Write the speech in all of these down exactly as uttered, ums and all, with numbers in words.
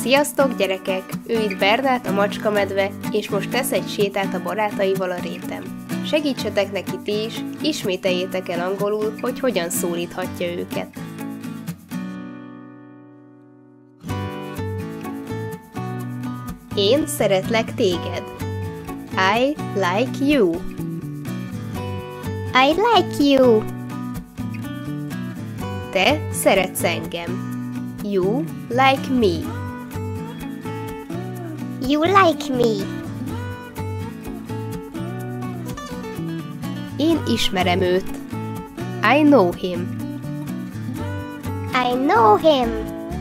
Sziasztok gyerekek! Ő itt Bernát, a macskamedve, és most tesz egy sétát a barátaival a réten. Segítsetek neki ti is, ismételjétek el angolul, hogy hogyan szólíthatja őket. Én szeretlek téged. I like you. I like you. Te szeretsz engem. You like me. You like me. Én ismerem őt. I know him. I know him.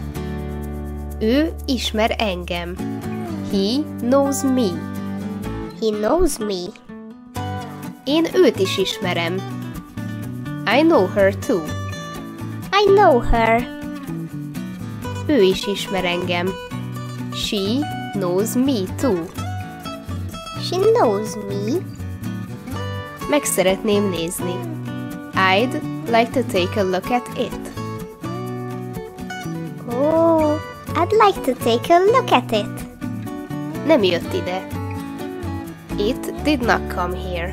Ő ismer engem. He knows me. He knows me. Én őt is ismerem. I know her too. I know her. Ő is ismer engem. She knows me too. She knows me. Meg szeretném nézni. I'd like to take a look at it. Oh, I'd like to take a look at it. Nem jött ide. It did not come here.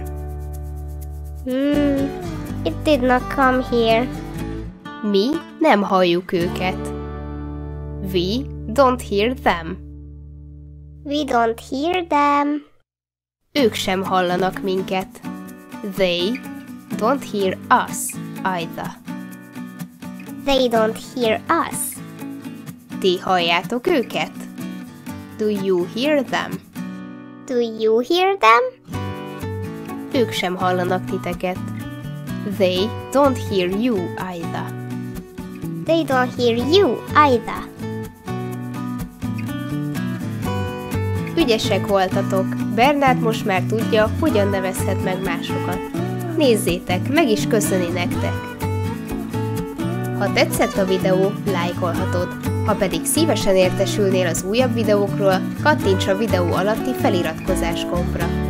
Hmm, it did not come here. Mi nem halljuk őket. We don't hear them. We don't hear them. Ők sem hallanak minket. They don't hear us either. They don't hear us. Ti halljátok őket? Do you hear them? Do you hear them? Ők sem hallanak titeket. They don't hear you either. They don't hear you either. Ügyesek voltatok, Bernát most már tudja, hogyan nevezhet meg másokat. Nézzétek, meg is köszöni nektek! Ha tetszett a videó, lájkolhatod, ha pedig szívesen értesülnél az újabb videókról, kattints a videó alatti feliratkozás gombra.